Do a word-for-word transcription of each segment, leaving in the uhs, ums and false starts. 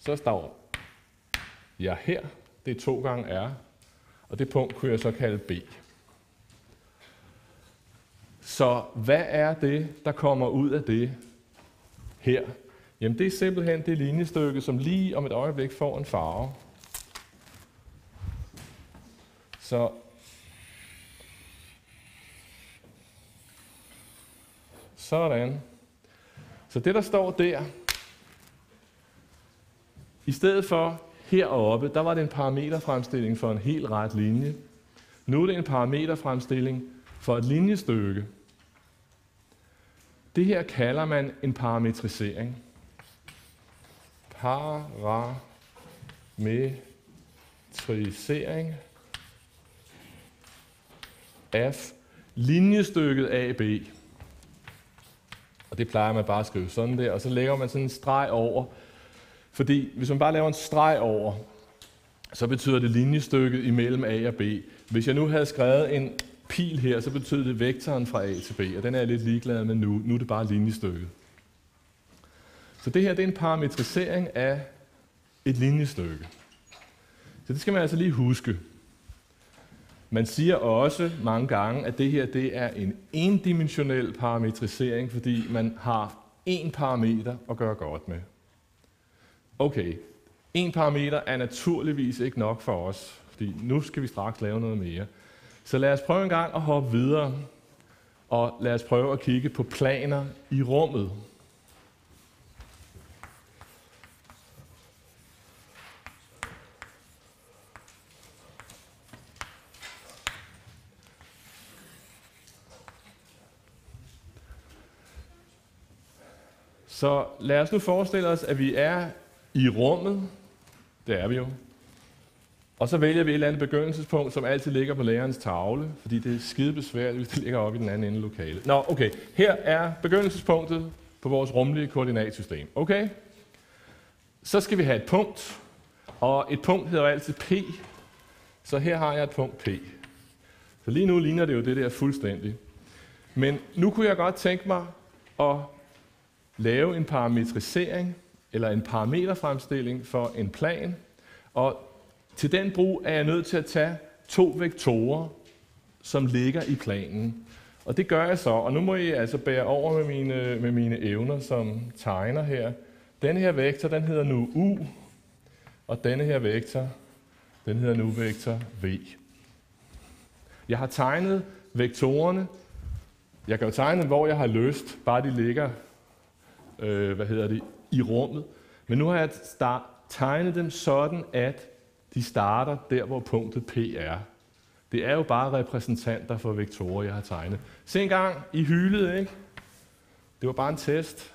så står jeg her, det er to gange r, og det punkt kunne jeg så kalde b. Så hvad er det, der kommer ud af det her? Jamen det er simpelthen det linjestykke, som lige om et øjeblik får en farve. Så sådan. Så det, der står der, i stedet for heroppe, der var det en parameterfremstilling for en helt ret linje. Nu er det en parameterfremstilling for et linjestykke. Det her kalder man en parametrisering. Parametrisering af linjestykket A B. Og det plejer man bare at skrive sådan der, og så lægger man sådan en streg over. Fordi hvis man bare laver en streg over, så betyder det linjestykket imellem A og B. Hvis jeg nu havde skrevet en pil her, så betyder det vektoren fra A til B, og den er jeg lidt ligeglad med nu. Nu er det bare linjestykket. Så det her det er en parametrisering af et linjestykke. Så det skal man altså lige huske. Man siger også mange gange, at det her det er en endimensionel parametrisering, fordi man har én parameter at gøre godt med. Okay, en parameter er naturligvis ikke nok for os, fordi nu skal vi straks lave noget mere. Så lad os prøve en gang at hoppe videre, og lad os prøve at kigge på planer i rummet. Så lad os nu forestille os, at vi er i rummet. Det er vi jo. Og så vælger vi et eller andet begyndelsespunkt, som altid ligger på lærerens tavle, fordi det er skide besværligt, hvis det ligger oppe i den anden ende af lokalet. Nå, okay. Her er begyndelsespunktet på vores rumlige koordinatsystem. Okay? Så skal vi have et punkt, og et punkt hedder altid P. Så her har jeg et punkt P. Så lige nu ligner det jo det der fuldstændig. Men nu kunne jeg godt tænke mig at lave en parametrisering, eller en parameterfremstilling for en plan, og til den brug er jeg nødt til at tage to vektorer, som ligger i planen. Og det gør jeg så, og nu må I altså bære over med mine, med mine evner som tegner her. Denne her vektor, den hedder nu U, og denne her vektor, den hedder nu vektor V. Jeg har tegnet vektorerne. Jeg kan jo tegne dem, hvor jeg har lyst, bare de ligger øh, hvad hedder det, i rummet. Men nu har jeg start, tegnet dem sådan, at de starter der, hvor punktet P er. Det er jo bare repræsentanter for vektorer, jeg har tegnet. Se en gang, I hylede, ikke? Det var bare en test.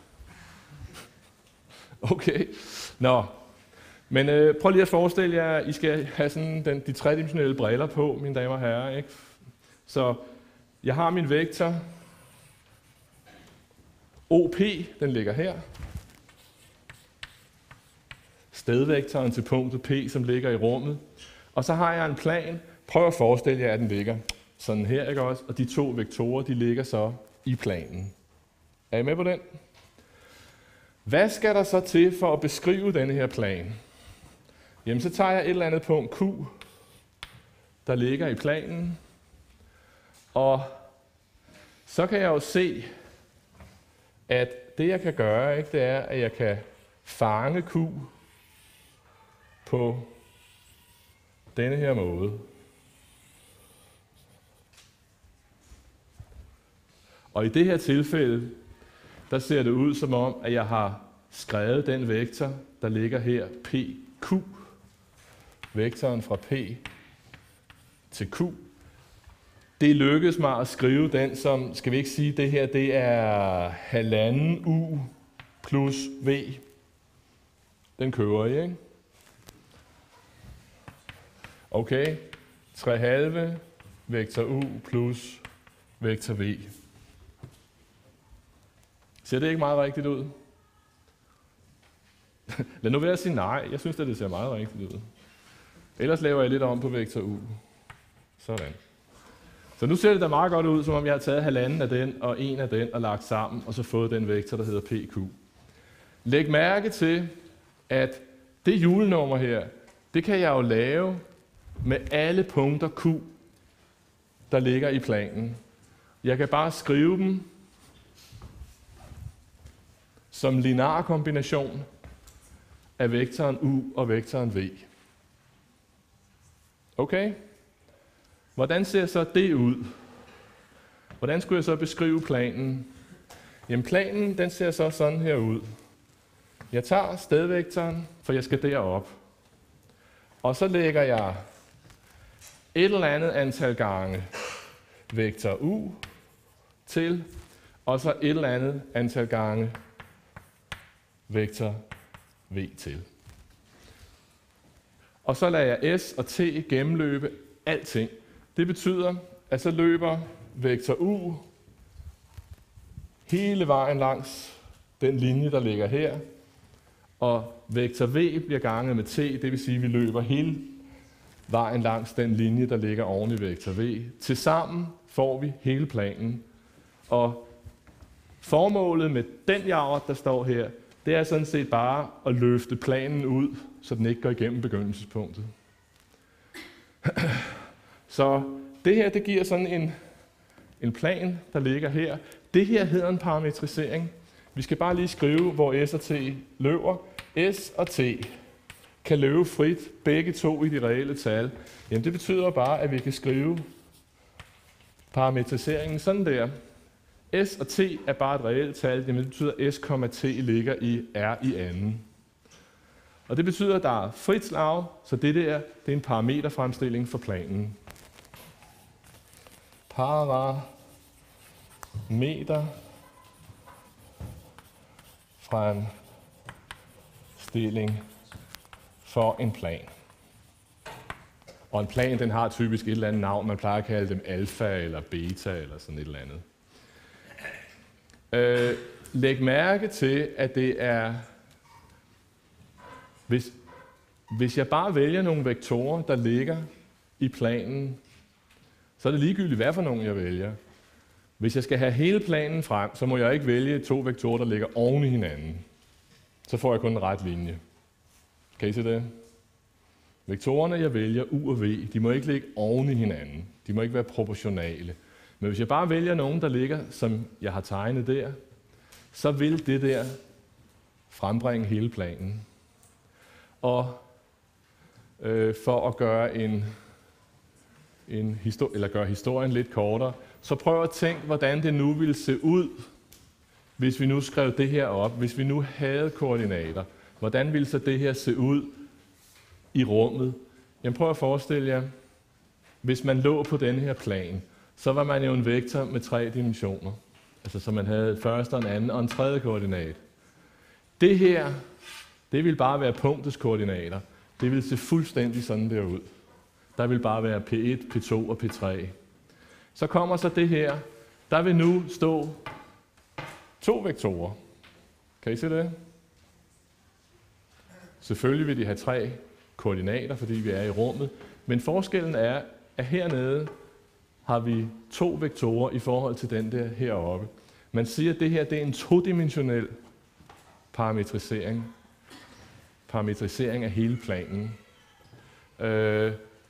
Okay. Nå. Men øh, prøv lige at forestille jer, I skal have sådan den, de tredimensionelle briller på, mine damer og herrer, ikke? Så jeg har min vektor O P, den ligger her. Stedvektoren til punktet P, som ligger i rummet. Og så har jeg en plan. Prøv at forestille jer, at den ligger sådan her, ikke også? Og de to vektorer, de ligger så i planen. Er I med på den? Hvad skal der så til for at beskrive denne her plan? Jamen, så tager jeg et eller andet punkt Q, der ligger i planen. Og så kan jeg jo se, at det jeg kan gøre, ikke, det er, at jeg kan fange Q på denne her måde. Og i det her tilfælde, der ser det ud som om, at jeg har skrevet den vektor, der ligger her, P Q. Vektoren fra P til Q. Det lykkedes mig at skrive den som, skal vi ikke sige, det her det er halvanden U plus V. Den kører I, ikke? Okay. tre halve vektor U plus vektor V. Ser det ikke meget rigtigt ud? Lad nu være at sige nej. Jeg synes, at det ser meget rigtigt ud. Ellers laver jeg lidt om på vektor U. Sådan. Så nu ser det da meget godt ud, som om jeg har taget halvanden af den og en af den og lagt sammen, og så fået den vektor, der hedder P Q. Læg mærke til, at det julenummer her, det kan jeg jo lave med alle punkter Q, der ligger i planen. Jeg kan bare skrive dem som linear kombination af vektoren U og vektoren V. Okay? Hvordan ser så det ud? Hvordan skulle jeg så beskrive planen? Jamen planen, den ser så sådan her ud. Jeg tager stedvektoren, for jeg skal derop. Og så lægger jeg et eller andet antal gange vektor U til, og så et eller andet antal gange vektor V til. Og så lader jeg S og T gennemløbe alting. Det betyder, at så løber vektor U hele vejen langs den linje, der ligger her, og vektor V bliver ganget med T, det vil sige, at vi løber hele vejen langs den linje, der ligger oven i vektor V. Tilsammen får vi hele planen. Og formålet med den jager, der står her, det er sådan set bare at løfte planen ud, så den ikke går igennem begyndelsespunktet. Så det her, det giver sådan en, en plan, der ligger her. Det her hedder en parametrisering. Vi skal bare lige skrive, hvor S og T løber. S og T kan løbe frit, begge to i de reelle tal. Jamen det betyder bare, at vi kan skrive parametriseringen sådan der. S og T er bare et reelt tal, jamen det betyder, at S, T ligger i R i anden. Og det betyder, at der er frit slag, så det der, det er en parameterfremstilling for planen. Parameter fremstilling for en plan. Og en plan, den har typisk et eller andet navn. Man plejer at kalde dem alfa eller beta eller sådan et eller andet. Øh, læg mærke til, at det er... Hvis, hvis jeg bare vælger nogle vektorer, der ligger i planen, så er det ligegyldigt, hvad for nogle jeg vælger. Hvis jeg skal have hele planen frem, så må jeg ikke vælge to vektorer, der ligger oven i hinanden. Så får jeg kun en ret linje. Kan I se det? Vektorerne, jeg vælger, U og V, de må ikke ligge oven i hinanden. De må ikke være proportionale. Men hvis jeg bare vælger nogen, der ligger, som jeg har tegnet der, så vil det der frembringe hele planen. Og øh, for at gøre, en, en histori- eller gøre historien lidt kortere, så prøv at tænke, hvordan det nu ville se ud, hvis vi nu skrev det her op. Hvis vi nu havde koordinater, hvordan ville så det her se ud i rummet? Jamen prøv at forestille jer, hvis man lå på denne her plan, så var man jo en vektor med tre dimensioner. Altså så man havde et første, en anden og en tredje koordinat. Det her, det ville bare være punktets koordinater. Det ville se fuldstændig sådan der ud. Der vil bare være P et, P to og P tre. Så kommer så det her. Der vil nu stå to vektorer. Kan I se det? Selvfølgelig vil de have tre koordinater, fordi vi er i rummet. Men forskellen er, at hernede har vi to vektorer i forhold til den der heroppe. Man siger, at det her det er en todimensionel parametrisering. Parametrisering af hele planen. Øh.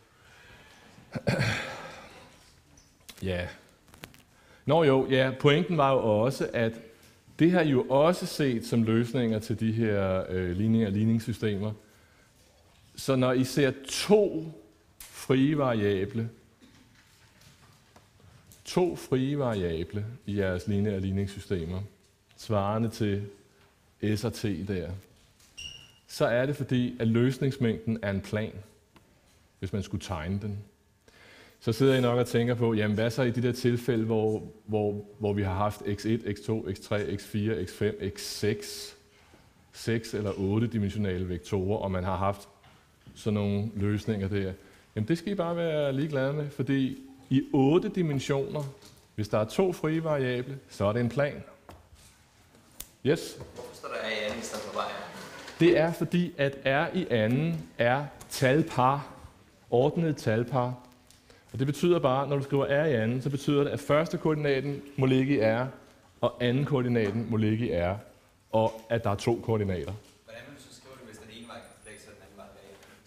ja. Nå jo, ja, pointen var jo også, at det har jo også set som løsninger til de her øh, ligninger og ligningssystemer. Så når I ser to frie variable, to frie variable i jeres lineære ligningssystemer, svarende til S og T der, så er det fordi, at løsningsmængden er en plan, hvis man skulle tegne den. Så sidder I nok og tænker på, jamen hvad så i de der tilfælde, hvor, hvor, hvor vi har haft x et, x to, x tre, x fire, x fem, x seks, seks eller otte dimensionale vektorer, og man har haft sådan nogle løsninger der. Jamen det skal I bare være ligeglade med, fordi i otte dimensioner, hvis der er to frie variable, så er det en plan. Yes? Hvorfor står der R i anden i stedet for bare R? Det er fordi, at R i anden er talpar, ordnede talpar. Og det betyder bare, når du skriver R i anden, så betyder det, at første koordinaten må ligge i R, og anden koordinaten må ligge i R, og at der er to koordinater. Hvordan vil du så skrive det, hvis den ene vej kan flække sig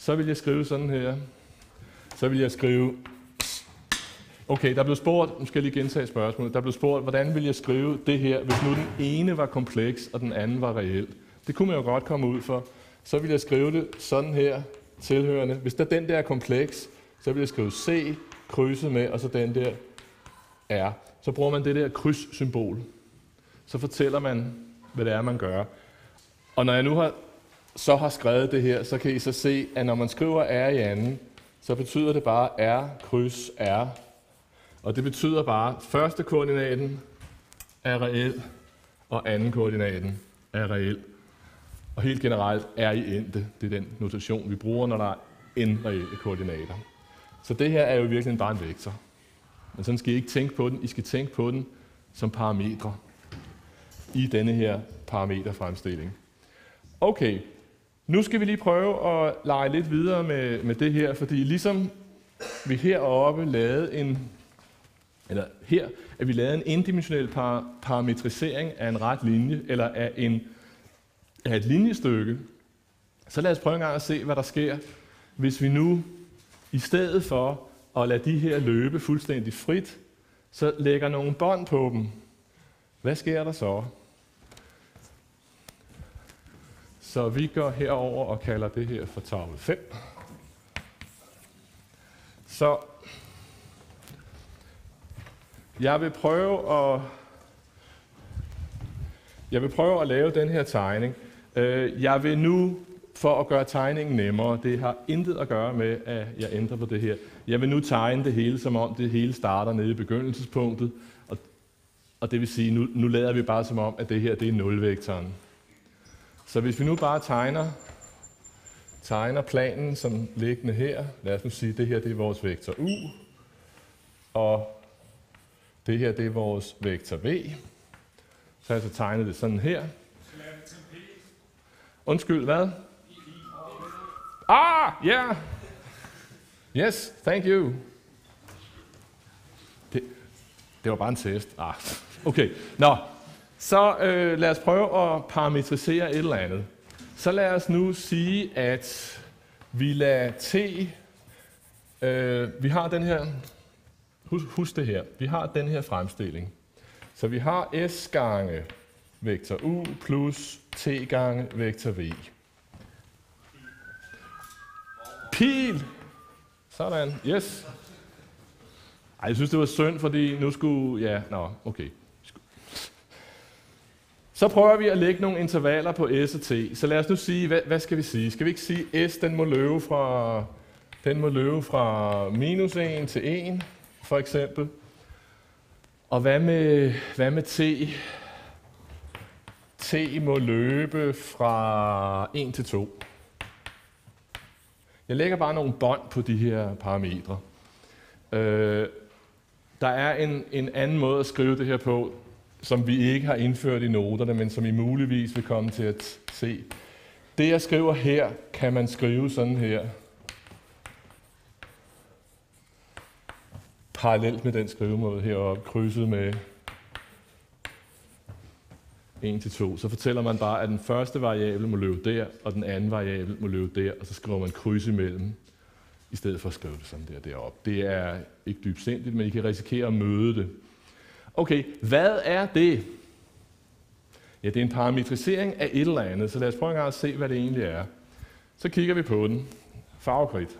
så vil jeg skrive sådan her. Så vil jeg skrive... Okay, der blev spurgt, nu skal jeg lige gentage spørgsmålet, der blev spurgt, hvordan vil jeg skrive det her, hvis nu den ene var kompleks, og den anden var reel. Det kunne man jo godt komme ud for. Så vil jeg skrive det sådan her, tilhørende. Hvis der den der er kompleks, så vil jeg skrive C, krydset med, og så den der R. Så bruger man det der krydssymbol. Så fortæller man, hvad det er, man gør. Og når jeg nu har, så har skrevet det her, så kan I så se, at når man skriver R i anden, så betyder det bare R, kryds, R. Og det betyder bare, at første koordinaten er reel, og anden koordinaten er reel. Og helt generelt er i endte. Det er den notation, vi bruger, når der er n reelle koordinater. Så det her er jo virkelig bare en vektor. Men sådan skal I ikke tænke på den. I skal tænke på den som parametre i denne her parameterfremstilling. Okay, nu skal vi lige prøve at lege lidt videre med, med det her, fordi ligesom vi heroppe lavede en, eller her er vi lavet en indimensionel par, parametrisering af en ret linje, eller af, en, af et linjestykke, så lad os prøve en gang at se, hvad der sker, hvis vi nu i stedet for at lade de her løbe fuldstændig frit, så lægger nogle bånd på dem. Hvad sker der så? Så vi går herover og kalder det her for tavle fem. Så jeg vil prøve at jeg vil prøve at lave den her tegning. Jeg vil nu, for at gøre tegningen nemmere, det har intet at gøre med, at jeg ændrer på det her. Jeg vil nu tegne det hele, som om det hele starter nede i begyndelsespunktet. Og, og det vil sige, nu, nu lader vi bare som om, at det her det er nulvektoren. Så hvis vi nu bare tegner, tegner planen som liggende her, lad os nu sige, at det her det er vores vektor u, og det her det er vores vektor v. Så har jeg så tegnet det sådan her. Undskyld, hvad? Ah, yeah! Yes, thank you. Det, det var bare en test. Ah, okay, nå. Så øh, lad os prøve at parametrisere et eller andet. Så lad os nu sige, at vi lader t... Øh, vi har den her... Husk, husk det her. Vi har den her fremstilling. Så vi har s gange vektor u plus t gange vektor v. Pil! Sådan, yes. Ej, jeg synes, det var synd, fordi nu skulle... Ja, nå, okay. Så prøver vi at lægge nogle intervaller på s og t. Så lad os nu sige, hvad, hvad skal vi sige? Skal vi ikke sige, at s den må løbe fra, den må løbe fra minus en til en, for eksempel? Og hvad med, hvad med t? T må løbe fra en til to. Jeg lægger bare nogle bånd på de her parametre. Øh, der er en, en anden måde at skrive det her på, som vi ikke har indført i noterne, men som I muligvis vil komme til at se. Det jeg skriver her, kan man skrive sådan her. Parallelt med den skrivemåde heroppe, krydset med en til to. Så fortæller man bare, at den første variabel må løbe der, og den anden variabel må løbe der, og så skriver man kryds imellem, i stedet for at skrive det sådan der deroppe. Det er ikke dybsindigt, men I kan risikere at møde det. Okay, hvad er det? Ja, det er en parametrisering af et eller andet, så lad os prøve en gang at se, hvad det egentlig er. Så kigger vi på den. Farvekridt.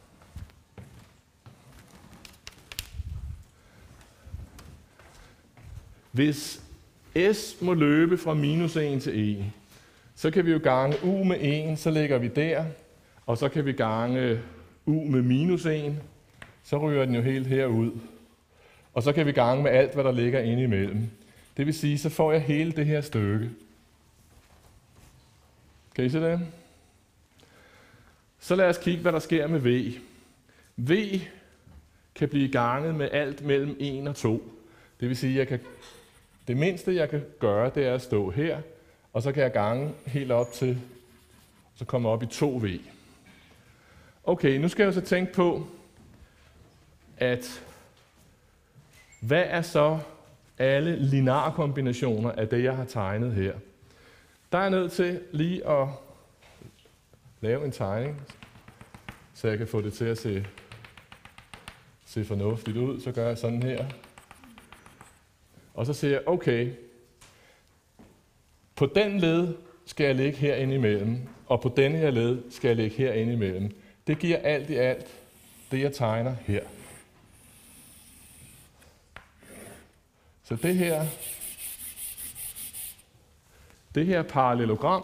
Hvis s må løbe fra minus en til en, så kan vi jo gange u med en, så lægger vi der, og så kan vi gange u med minus en, så ryger den jo helt herud. Og så kan vi gange med alt, hvad der ligger inde imellem. Det vil sige, så får jeg hele det her stykke. Kan I se det? Så lad os kigge, hvad der sker med v. V kan blive ganget med alt mellem en og to. Det vil sige, at jeg kan, det mindste, jeg kan gøre, det er at stå her, og så kan jeg gange helt op til, så kommer op i to v. Okay, nu skal jeg så tænke på, at hvad er så alle lineare kombinationer af det, jeg har tegnet her? Der er jeg nødt til lige at lave en tegning. så jeg kan få det til at se, se fornuftigt ud. Så gør jeg sådan her. Og så siger jeg, okay, på den led skal jeg lægge herinde imellem, og på denne her led skal jeg lægge herinde imellem. Det giver alt i alt det, jeg tegner her. Så det her, det her parallelogram,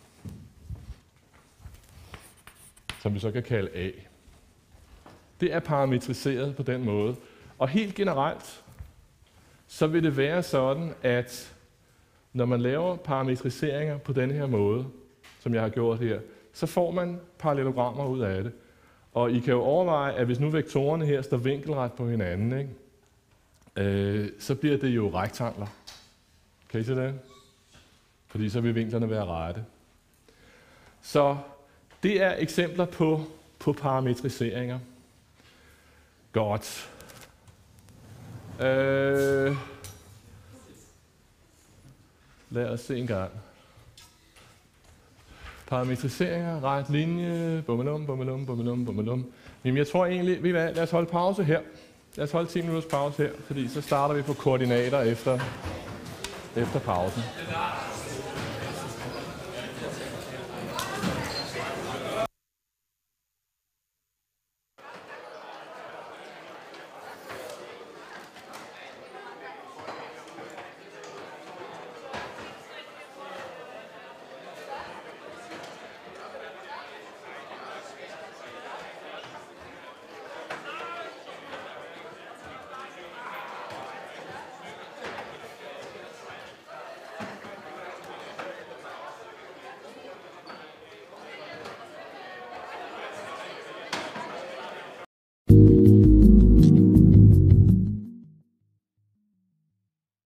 som vi så kan kalde A, det er parametriseret på den måde. Og helt generelt, så vil det være sådan, at når man laver parametriseringer på den her måde, som jeg har gjort her, så får man parallelogrammer ud af det. Og I kan jo overveje, at hvis nu vektorerne her står vinkelret på hinanden, ikke? Øh, så bliver det jo rektangler. Kan I se det? Fordi så vil vinklerne være rette. Så det er eksempler på, på parametriseringer. Godt. Øh, lad os se en gang. Parametriseringer, ret linje, bummelum, bummelum, bummelum, bummelum. Jamen jeg tror egentlig, vi lad os holde pause her. Lad os holde ti minutters pause her, fordi så starter vi på koordinater efter, efter pausen.